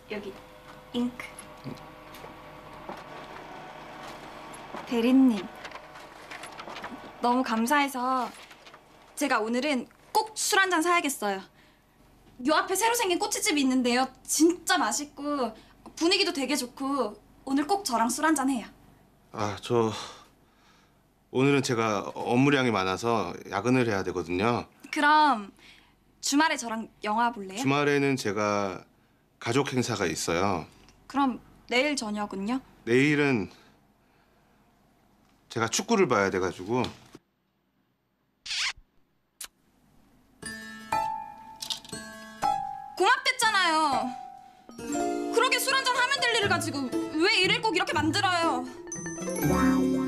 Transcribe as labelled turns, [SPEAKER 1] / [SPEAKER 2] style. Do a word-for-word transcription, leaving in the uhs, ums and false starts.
[SPEAKER 1] 여기 잉크. 대리님, 너무 감사해서 제가 오늘은 꼭 술 한 잔 사야겠어요. 요 앞에 새로 생긴 꼬치집이 있는데요. 진짜 맛있고 분위기도 되게 좋고 오늘 꼭 저랑 술 한 잔 해요.
[SPEAKER 2] 아, 저 오늘은 제가 업무량이 많아서 야근을 해야 되거든요.
[SPEAKER 1] 그럼 주말에 저랑 영화 볼래요?
[SPEAKER 2] 주말에는 제가 가족 행사가 있어요.
[SPEAKER 1] 그럼 내일 저녁은요?
[SPEAKER 2] 내일은 제가 축구를 봐야 돼가지고.
[SPEAKER 1] 고맙댔잖아요. 그러게 술 한 잔 하면 될 일을 가지고 왜 일을 꼭 이렇게 만들어요.